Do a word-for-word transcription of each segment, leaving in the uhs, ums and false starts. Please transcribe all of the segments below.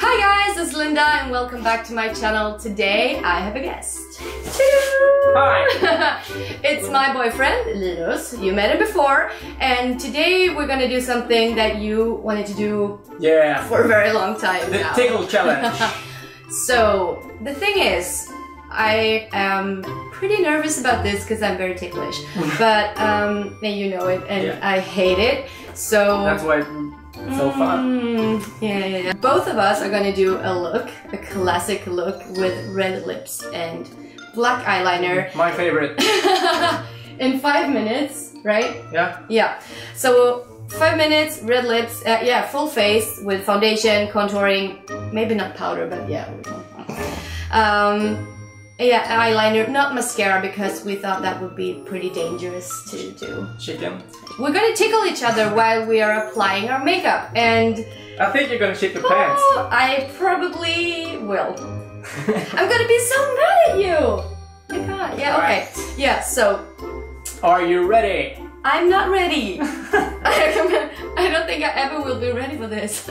Hi guys, it's Linda and welcome back to my channel. Today I have a guest. Hi! It's my boyfriend, Linus. You met him before, and today we're gonna do something that you wanted to do Yeah. for a very long time The now. Tickle challenge. So, the thing is, I am pretty nervous about this because I'm very ticklish, but um, you know it, and Yeah. I hate it. So That's why it's so fun. Mm, yeah, yeah, yeah. Both of us are gonna do a look, a classic look with red lips and black eyeliner. My favorite. In five minutes, right? Yeah. Yeah. So five minutes, red lips, uh, yeah, full face with foundation, contouring, maybe not powder, but yeah. Um, yeah, eyeliner, not mascara because we thought that would be pretty dangerous to do. Chicken. We're gonna tickle each other while we are applying our makeup, and I think you're gonna shit your pants. oh, I probably will. I'm gonna be so mad at you. You can't. Yeah. Okay. Right. Yeah. So Are you ready? I'm not ready. I don't think I ever will be ready for this.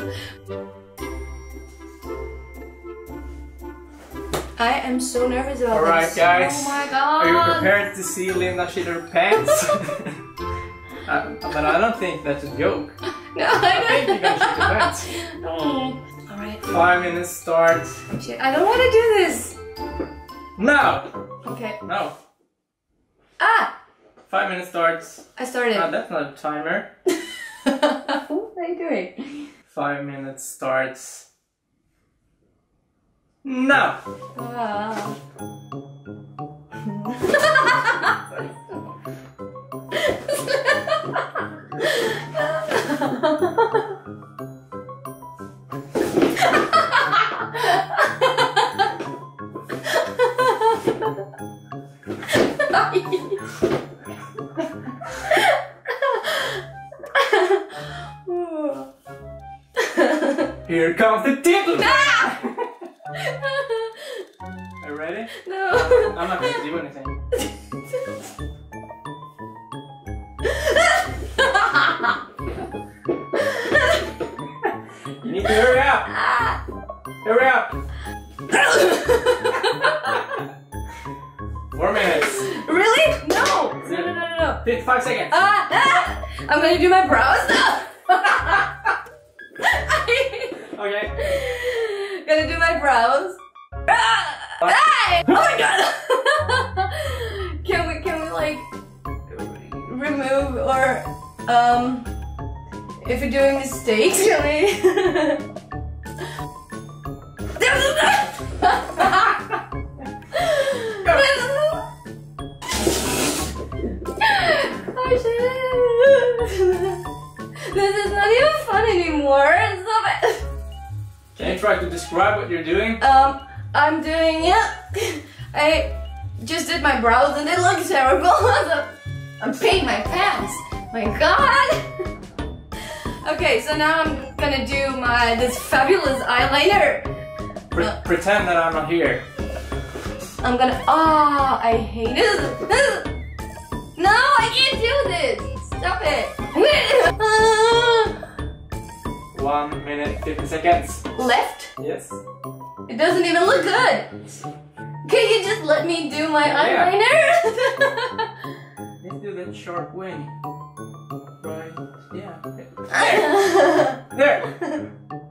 I am so nervous about All right, this. guys. Oh my god. Are you prepared to see Linda shit her pants? uh, but I don't think that's a joke. No, I think you're gonna shit your pants. Oh. All right. Five minutes start. Shit, I don't want to do this. Now. Okay. No. Ah. Five minutes starts. I started. Ah, that's not a timer. What are you doing? Five minutes starts. Now. Ah. Here comes the tickle! Ah! Are you ready? No. I'm not going to do anything. You need to hurry up! Ah. Hurry up! Four minutes. Really? No. No, no, no, no, no. Fifty-five seconds. Ah, ah. I'm gonna do my brows now. Okay. Gonna do my brows. Ah. Ah. Oh my god. Can we, can we like remove or um if you're doing mistakes, can we? Oh shit. This is not even fun anymore. Stop it. Can you try to describe what you're doing? Um, I'm doing it. I just did my brows and they look terrible. I'm peeing my pants. My god. Okay, so now I'm gonna do my this fabulous eyeliner. Pre Uh, pretend that I'm not here. I'm gonna. Ah, oh, I hate it. No, I can't do this. Stop it. One minute, fifty seconds. Left. Yes. It doesn't even look good. Can you just let me do my Yeah. eyeliner? Let's do that sharp wing. Right. Yeah. There. There.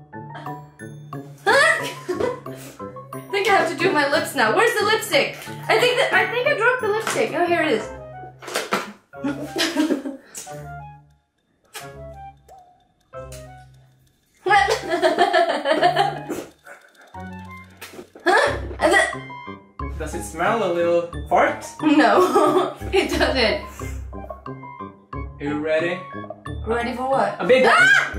I think I have to do my lips now. Where's the lipstick? I think that I think I dropped the lipstick. Oh, here it is. Does it smell a little fart? No, it doesn't. Are you ready? Ready for what? A big one.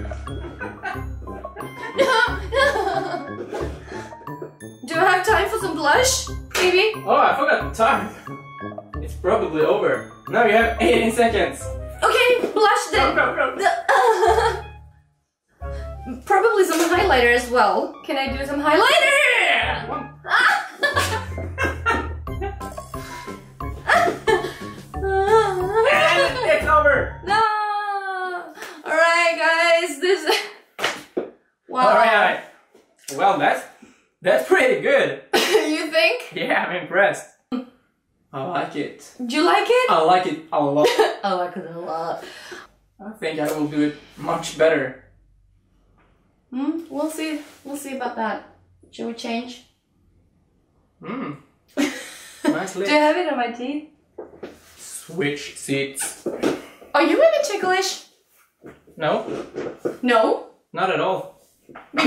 Do I have time for some blush? Maybe? Oh, I forgot the time. It's probably over. Now you have eighteen seconds. Okay, blush then. Go, go, go. Probably some highlighter as well. Can I do some highlighter? And it's over. No. All right, guys. This. Wow. All right. Well, that's that's pretty good. You think? Yeah, I'm impressed. I like it. Do you like it? I like it a lot. I like it a lot. I think I will do it much better. Hmm, we'll see. We'll see about that. Should we change? Hmm. Nice lips. Do you have it on my teeth? Switch seats. Are you really ticklish? No, No? not at all. Uh,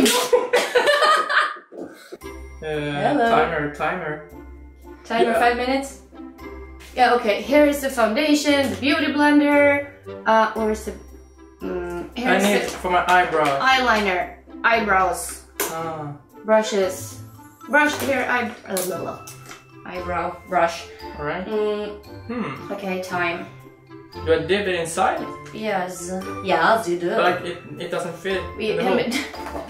Hello. timer, timer. Timer Yeah. five minutes? Yeah, okay. Here is the foundation, the beauty blender. Uh, where is the... Um, I here's need the it for my eyebrow. eyeliner. Eyebrows. Ah. Brushes. Brush here, eye... Uh, blah, blah. Eyebrow brush. Alright. Mm, Hmm. okay, time. Do I dip it inside? Yes. Yes, you do. But like it, it doesn't fit. We, in the him, hole. it-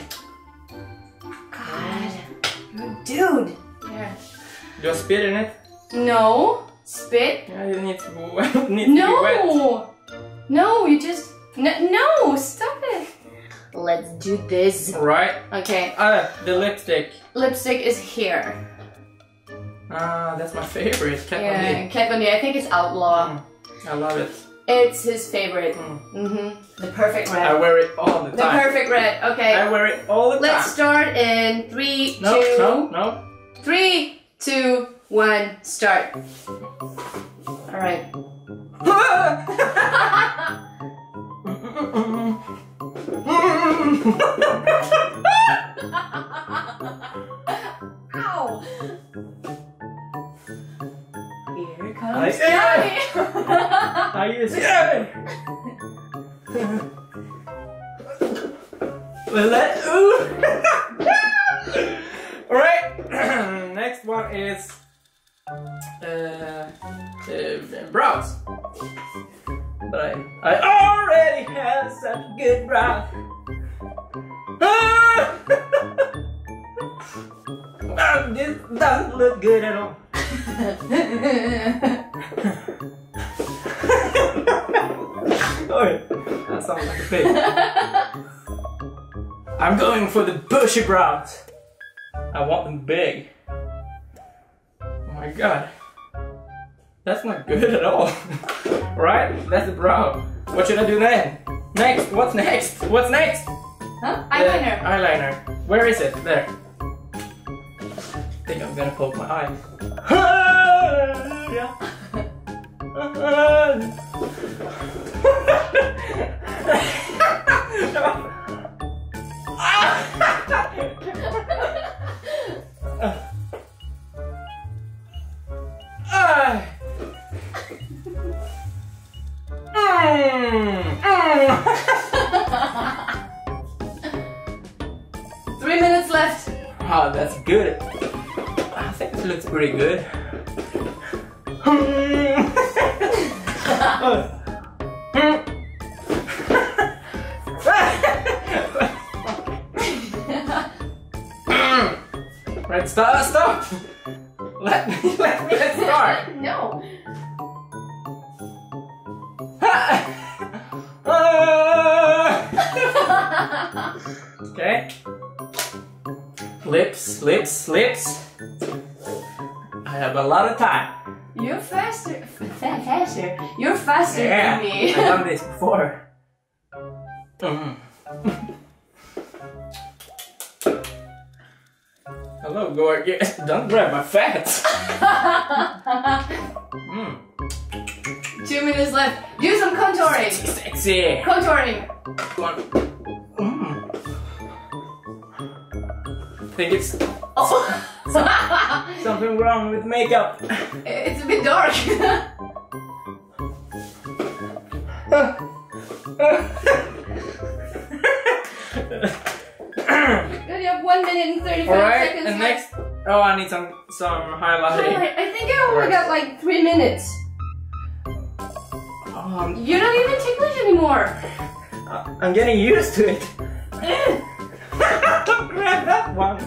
God. You're a dude. Yeah. Do I spit in it? No. Spit. Yeah, it needs to, needs to be wet. No. No, you just... No, no, stop it. Let's do this. Right. Okay. Ah, the lipstick. Lipstick is here. Ah, that's my favorite. Kat Von Yeah, D. Kat Von D. I think it's Outlaw. Mm, I love it. It's his favorite. Mm. Mm-hmm. The perfect I red. wear it all the The time. perfect red. Okay. I wear it all the Let's time. start in three, No, two, no, no. three, two, one, start. All right. Ow! Here comes I- Johnny. I use it. Well, that, ooh. Alright, next one is uh, uh, brows. But I, I already have such good brows. Ah! Ah, this doesn't look good at all. Oh, that sounds like a pig. I'm going for the bushy brows. I want them big. Oh my god. That's not good at all. Right? That's the brow. What should I do then? Next, what's next? What's next? Huh? Eyeliner. Uh, eyeliner. Where is it? There. I think I'm gonna poke my eye. Yeah. Three minutes left. Oh, that's good. I think it looks pretty good. Right, stop, stop! Let me, let me start! No. Okay. Lips, lips, lips. I have a lot of time. You're faster. F faster. You're faster Yeah, than me. I've done this before. Mm. Hello, gorgeous. Don't grab my fat. Mm. Two minutes left. Do some contouring. Sexy. Contouring. One. Mm. I think it's Oh. something wrong with makeup. It's a bit dark. Good, you have one minute and thirty-five Alright, seconds and left. next. Oh, I need some some highlighting. Alright, I think I only got like three minutes. Um, You're not even ticklish anymore. I'm getting used to it. Don't grab that one.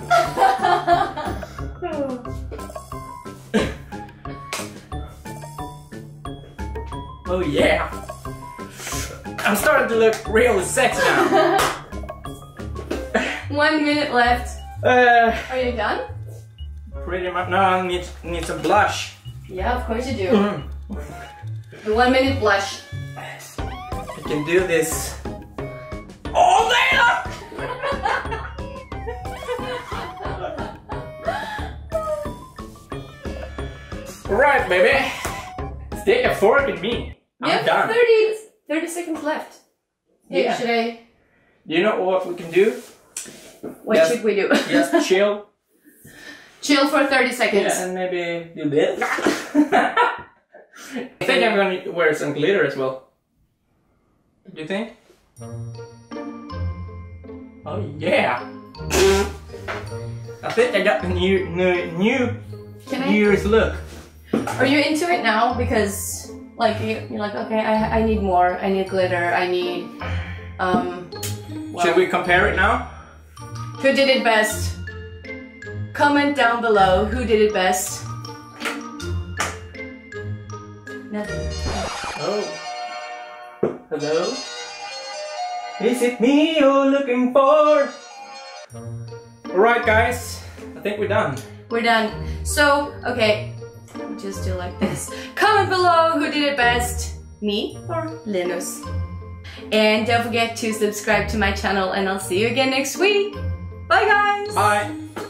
Oh yeah. I'm starting to look really sexy now. One minute left. Uh, Are you done? Pretty much. No, I need, need some blush. Yeah, of course you do. Mm-hmm. The one minute blush. I can do this all day long! Right, baby. Stick a fork in me. I'm We have done. thirty, thirty seconds left. Hey, Yeah. should I? Do you know what we can do? What Yes. should we do? Just chill. Chill for thirty seconds. Yeah, and maybe do this. I think I'm gonna wear some glitter as well. Do you think? Oh yeah! I think I got the new new new Can I? New Year's look. Are you into it now? Because like you, you're like, okay, I I need more. I need glitter. I need um. Well, Should we compare it now? who did it best? Comment down below who did it best. Nothing. Oh. Hello? Is it me you're looking for? Alright guys, I think we're done. We're done. So, okay, just do like this. Comment below who did it best, me or Linus. And don't forget to subscribe to my channel and I'll see you again next week. Bye guys! Bye!